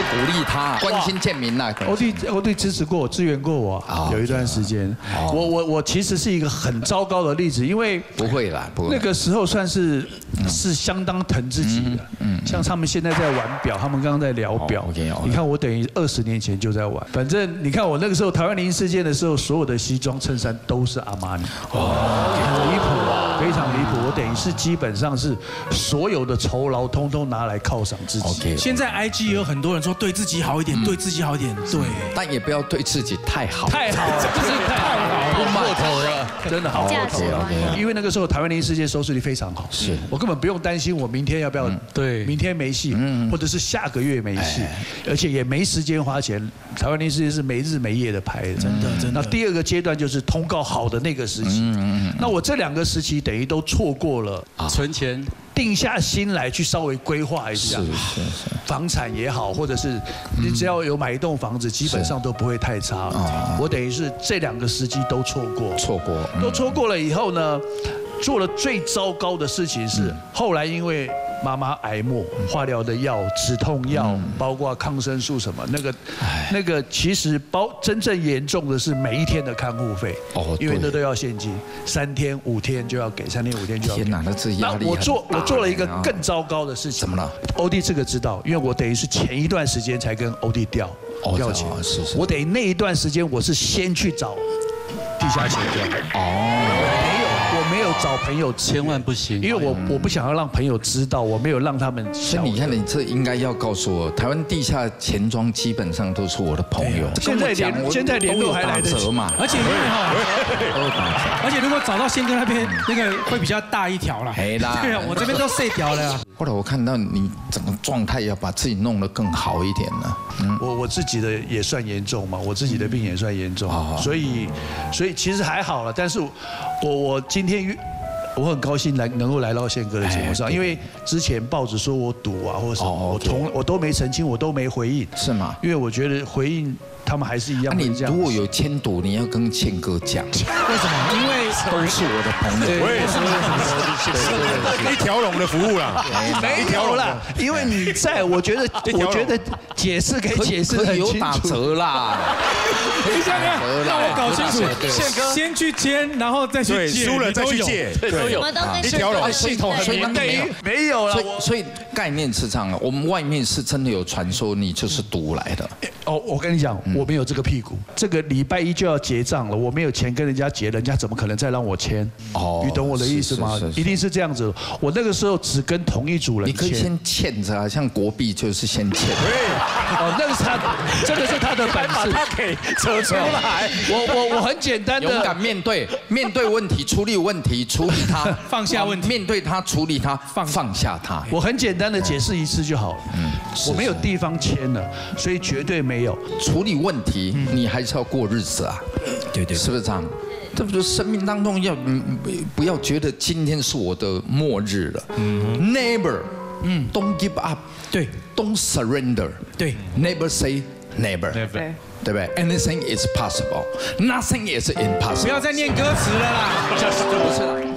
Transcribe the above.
鼓励他，关心建民呐。 欧弟支持过我，支援过我，有一段时间。我其实是一个很糟糕的例子，因为不会啦，不会。 那个时候算是相当疼自己的。像他们现在在玩表，他们刚刚在聊表。你看我等于20年前就在玩。反正你看我那个时候台湾0事件的时候，所有的西装衬衫都是阿玛尼，很离谱啊，非常离谱。我等于是基本上是所有的酬劳通通拿来犒赏自己。 现在 IG 也有很多人说对自己好一点，对自己好一点，对， 但也不要对自己太好， 太好了，真是太好， 不过头了， 真的好过头了。因为那个时候台湾0事件收视率非常好， 是我根本不用担心我明天要不要对，明天没戏，或者是下个月没戏，而且也没时间花钱。台湾0事件是没日没夜的拍的，真的。那第二个阶段就是通告好的那个时期，那我这2个时期等于都错过了， 存钱。 定下心来去稍微规划一下，房产也好，或者是你只要有买一栋房子，基本上都不会太差。我等于是这2个时机都错过，都错过了以后呢，做了最糟糕的事情是，后来因为妈妈癌末，化疗的药、止痛药，包括抗生素什么，那个其实真正严重的是每一天的看护费，因为那都要现金，3天5天就要给，3天5天就要给。 天哪，那这压力很大。 我做了一个更糟糕的事情。 怎么了？ 欧弟这个知道，因为我等于是前一段时间才跟欧弟调钱，我等于那一段时间我是先去找地下钱庄。我没有找朋友， 千万不行， 因为我不想要让朋友知道，我没有让他们。 所以你看，你这应该要告诉我，台湾地下钱庄基本上都是我的朋友。 现在联络还来得及嘛？ 而且因为而且如果找到宪哥那边，那个会比较大一条啦。对啊，我这边都碎掉了。 后来我看到你整个状态要把自己弄得更好一点了。 我自己的也算严重嘛，我自己的病也算严重，所以其实还好了。但是我今天我很高兴能够来到宪哥的节目上，因为之前报纸说我赌啊或者什么，我都没澄清，我都没回应， 是吗？ 因为我觉得回应他们还是一样。 你如果有签赌，你要跟宪哥讲。 为什么？因为都是我的朋友。 我也是，一条龙的服务啦， 没有啦，因为你在，我觉得解释可以解释很清楚。 有打折啦。 你想想，让我搞清楚，宪哥先去签，然后再去借， 输了再去借， 都有， 一条龙系统很明确。没有了， 所以概念是这样的，我们外面是真的有传说你就是赌来的。 我跟你讲，我没有这个屁股，这个礼拜1就要结账了，我没有钱跟人家结，人家怎么可能再让我签？你懂我的意思吗？一定是这样子。我那个时候只跟同一组人签。 你可以先欠着啊，像国币就是先欠。 那个是他，这个是他的本事，把他给扯出来。 我很简单的， 勇敢面对问题，处理问题，处理它， 放下问题， 面对它，处理它，放下它。 我很简单的解释一次就好了。我没有地方签了，所以绝对没有处理问题，你还是要过日子啊。 对， 是不是这样？这不是生命当中不要觉得今天是我的末日了。Never， don't give up， 对 ，don't surrender， 对 ，never say never， 对不对 ？Anything is possible，nothing is impossible。 不要再念歌词了啦， 这不是。